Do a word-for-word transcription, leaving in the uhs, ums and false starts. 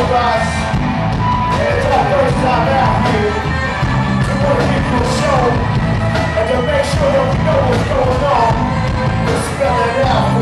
Flobots. And it's our first time out here to want to give you a show and to make sure that we know what's going on. We're spelling it out.